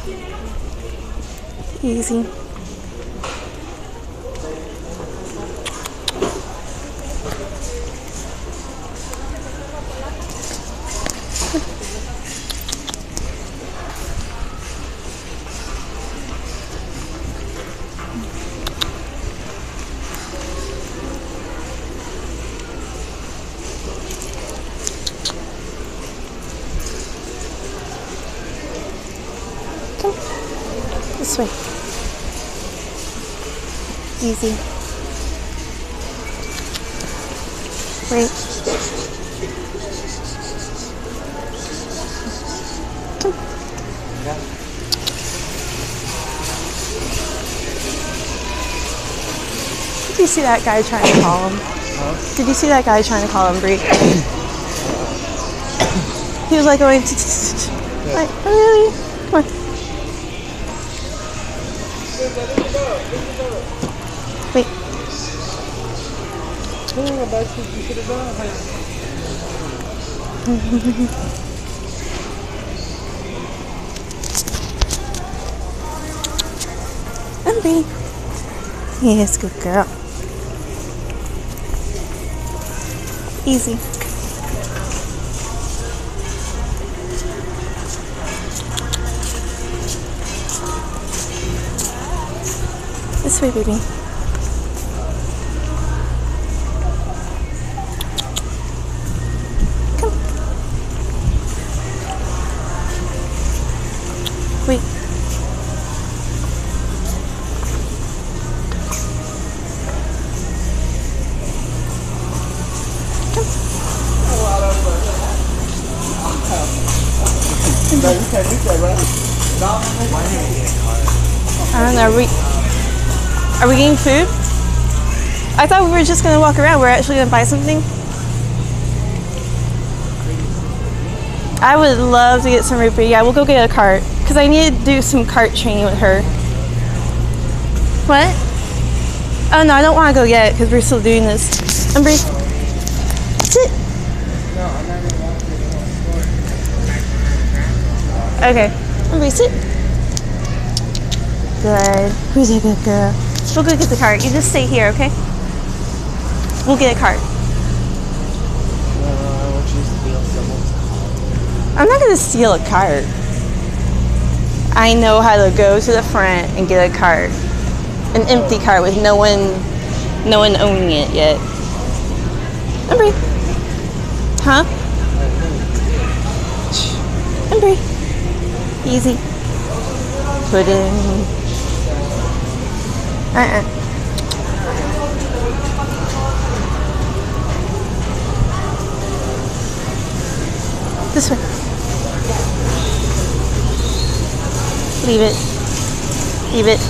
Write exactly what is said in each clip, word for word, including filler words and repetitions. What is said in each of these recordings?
Easy. Come this way. Easy. Wait. Come. Did you see that guy trying to call him? Huh? Did you see that guy trying to call him, Bree? He was like going to like, oh, really? Come on. Wait. Emily. Yes, good girl. Easy. This way, baby. Come. Wait. I don't know. Are we, are we getting food? I thought we were just gonna walk around. We're actually gonna buy something. I would love to get some root beer. Yeah, we'll go get a cart because I need to do some cart training with her. What? Oh no, I don't want to go yet because we're still doing this. Umbry, sit. Okay, Umbry, sit. Good. Who's a good girl? We'll go get the cart. You just stay here, okay? We'll get a cart. I'm not gonna steal a cart. I know how to go to the front and get a cart. An empty cart with no one no one owning it yet. Umbry. Huh? Umbry. Easy. Put in. Uh-uh. This way. Leave it. Leave it.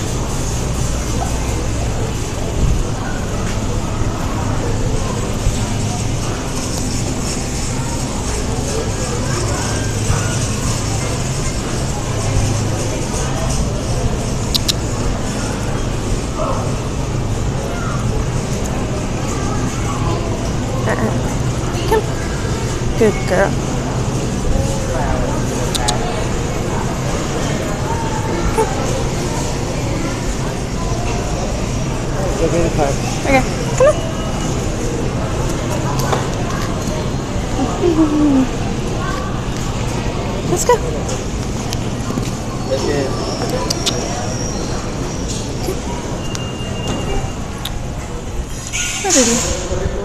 Uh-uh. Come. Good girl. Okay, come on. Let's go. Okay. Hi, baby.